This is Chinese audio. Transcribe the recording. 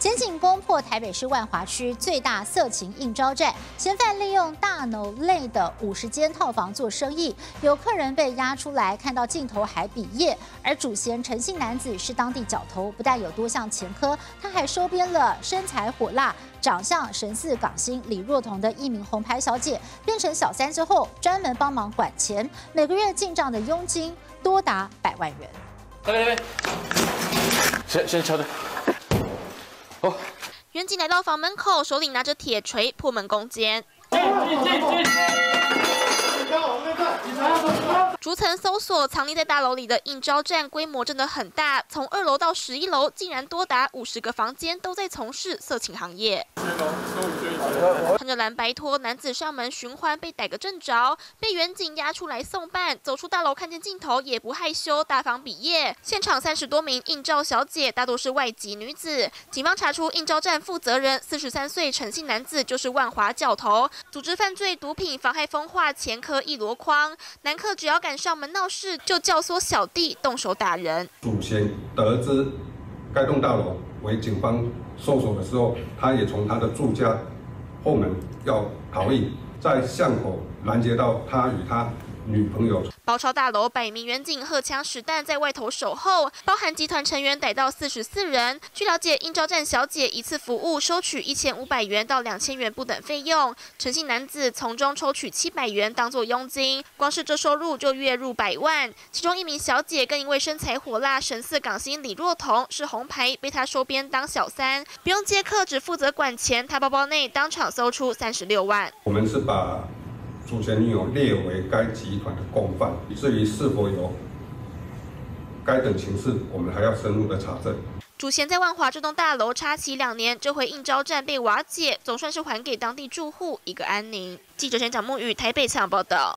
检警攻破台北市万华区最大色情应招站，嫌犯利用大楼内的50间套房做生意，有客人被押出来，看到镜头还比耶。而主嫌陈姓男子是当地角头，不但有多项前科，他还收编了身材火辣、长相神似港星李若彤的一名红牌小姐，变成小三之后，专门帮忙管钱，每个月进账的佣金多达100万元。 那边，先敲的。哦， 员警来到房门口，手里拿着铁锤破门攻坚。逐层搜索，藏匿在大楼里的应招站规模真的很大，从2楼到11楼，竟然多达50个房间都在从事色情行业。穿着蓝白拖，男子上门寻欢，被逮个正着，被员警押出来送办。走出大楼，看见镜头也不害羞，大方比耶。现场30多名应招小姐，大多是外籍女子。警方查出应招站负责人43岁陈姓男子就是万华教头，组织犯罪、毒品、妨害风化前科一箩筐。男客只要敢上门闹事，就教唆小弟动手打人。 主嫌得知该栋大楼为警方搜索的时候，他也从他的住家后门要逃逸，在巷口拦截到他与他女朋友。 包抄大楼100名员警荷枪实弹在外头守候，包含集团成员逮到44人。据了解，应招站小姐一次服务收取1500元到2000元不等费用，陈姓男子从中抽取700元当作佣金，光是这收入就月入100万。其中一名小姐更因为身材火辣、神似港星李若彤是红牌，被他收编当小三，不用接客，只负责管钱。他包包内当场搜出36万。 我们是把主嫌女友列为该集团的共犯，至于是否有该等情事，我们还要深入的查证。 主嫌在万华这栋大楼插旗2年，这回应招站被瓦解，总算是还给当地住户一个安宁。记者陈蒋木宇台北采访报道。